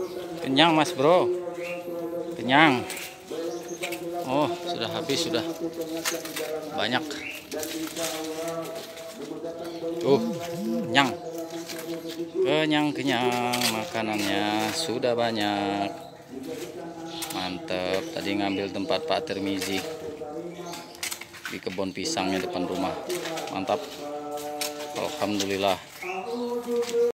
Kenyang Mas Bro, kenyang. Oh, sudah habis, sudah banyak. Kenyang, kenyang, makanannya sudah banyak. Mantep, tadi ngambil tempat Pak Termizi di kebun pisangnya depan rumah. Mantap, alhamdulillah.